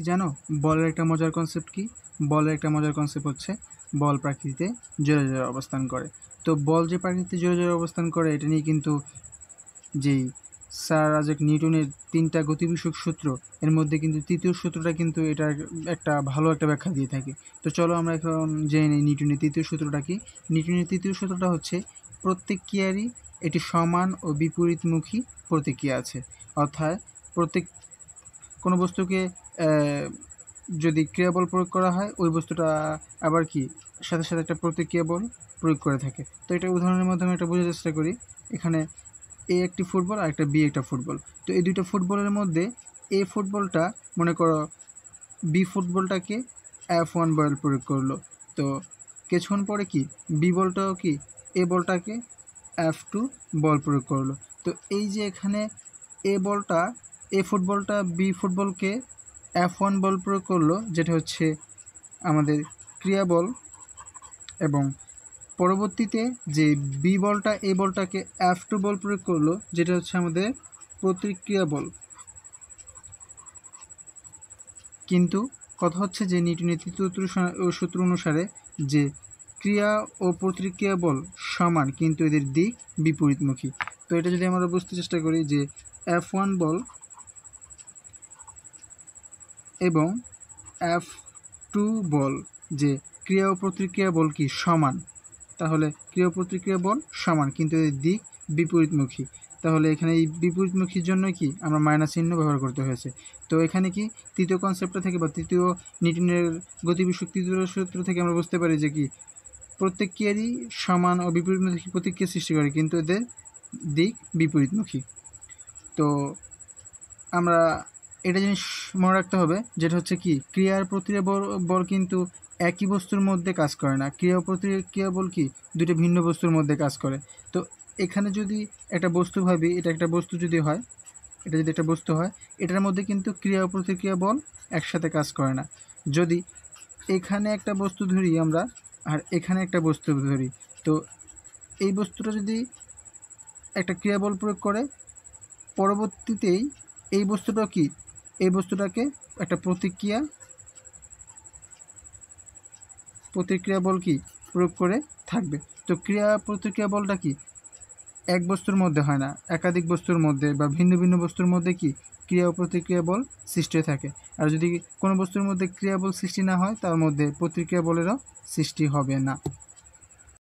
জানো? বলের একটা মজার কনসেপ্ট কি? বলের একটা মজার কনসেপ্ট হচ্ছে বল প্রকৃতিতে জোরে জোরে অবস্থান করে। তো বল যে প্রকৃতিতে জোরে জোরে অবস্থান করে এটা নিয়ে কিন্তু যেই স্যার আইজ্যাক নিউটনের 3টা গতিবিষয়ক সূত্র এর মধ্যে কিন্তু তৃতীয় সূত্রটা কিন্তু এটার একটা ভালো একটা ব্যাখ্যা দিয়ে থাকে। তো চলো আমরা এখন জেনে নিই নিউটনের তৃতীয় সূত্রটা কি। নিউটনের তৃতীয় সূত্রটা হচ্ছে প্রত্যেক ক্রিয়ারই একটি সমান ও বিপরীতমুখী প্রতিক্রিয়া আছে। অর্থাৎ প্রত্যেক কোনো বস্তুকে যদি ক্রিয়াবল প্রয়োগ করা হয় ওই বস্তুটা আবার কি সাথে সাথে একটা প্রতিক্রিয়া বল প্রয়োগ করে থাকে। তো এটা উদাহরণের মাধ্যমে এটা বোঝার চেষ্টা করি। এখানে এ একটি ফুটবল আর একটা বি একটা ফুটবল। তো এই দুইটা ফুটবলের মধ্যে এ ফুটবলটা মনে করো বি ফুটবলটাকে F1 বল প্রয়োগ করলো। তো কিছুক্ষণ পরে কি বি বলটাও কি এ বলটাকে F2 বল প্রয়োগ করলো। তো এই যে এখানে এ ফুটবলটা বি ফুটবলকে F1 বল প্রয়োগ করলো, যেটা হচ্ছে আমাদের ক্রিয়া বল, এবং পরবর্তীতে যে বি বলটা এ বলটাকে F2 বল প্রয়োগ করলো, যেটা হচ্ছে আমাদের প্রতিক্রিয়া বল। কিন্তু কথা হচ্ছে যে নিউটনের তৃতীয় সূত্র অনুসারে যে ক্রিয়া ও প্রতিক্রিয়া বল সমান কিন্তু এদের দিক বিপরীতমুখী। তো এটা যদি আমরা বুঝতে চেষ্টা করি যে F1 বল এবং F2 বল যে ক্রিয়া ও প্রতিক্রিয়া বল কি সমান, তাহলে ক্রিয়া ও প্রতিক্রিয়া বল সমান কিন্তু এদের দিক বিপরীতমুখী। তাহলে এখানে এই বিপরীতমুখীর জন্য কি আমরা মাইনাস চিহ্ন ব্যবহার করতে হয়েছে। তো এখানে কি তৃতীয় কনসেপ্টটা থেকে বা তৃতীয় নিউটনের গতিবিষয়ক তৃতীয় সূত্র থেকে আমরা বুঝতে পারি যে কি প্রত্যেক ক্রিয়ারই সমান ও বিপরীতমুখী প্রতিক্রিয়া সৃষ্টি করে কিন্তু এদের দিক বিপরীতমুখী। তো আমরা এটা জিনিস মনে রাখতে হবে, যেটা হচ্ছে কি ক্রিয়ার প্রতিক্রিয়া বল কিন্তু একই বস্তুর মধ্যে কাজ করে না। ক্রিয়া ও প্রতিক্রিয়া বল কি দুটো ভিন্ন বস্তুর মধ্যে কাজ করে। তো এখানে যদি একটা বস্তু ভাবি, এটা একটা বস্তু যদি হয়, এটা যদি একটা বস্তু হয়, এটার মধ্যে কিন্তু ক্রিয়া ও প্রতিক্রিয়া বল একসাথে কাজ করে না। যদি এখানে একটা বস্তু ধরি আমরা আর এখানে একটা বস্তু ধরি, তো এই বস্তুটা যদি একটা ক্রিয়া বল প্রয়োগ করে, পরবর্তীতেই এই বস্তুটা কি এই বস্তুটাকে একটা প্রতিক্রিয়া বল কি প্রয়োগ করে থাকবে। তো ক্রিয়া প্রতিক্রিয়া বলটা কি এক বস্তুর মধ্যে হয় না, একাধিক বস্তুর মধ্যে বা ভিন্ন ভিন্ন বস্তুর মধ্যে কি ক্রিয়া ও প্রতিক্রিয়া বল সৃষ্টি হয়ে থাকে। আর যদি কোনো বস্তুর মধ্যে ক্রিয়া বল সৃষ্টি না হয় তার মধ্যে প্রতিক্রিয়া বলেরও সৃষ্টি হবে না।